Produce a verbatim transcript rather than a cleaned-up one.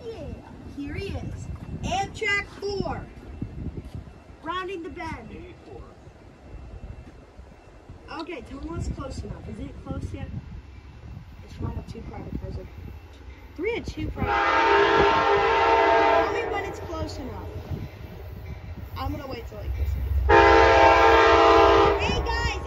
Yeah. Here he is. Amtrak four. Rounding the bend. eighty-four. Okay, tell me what's close enough. Is it close yet? It's one of two private cars. Three and two private cars. Tell me when it's close enough. I'm gonna wait till like this. Hey guys,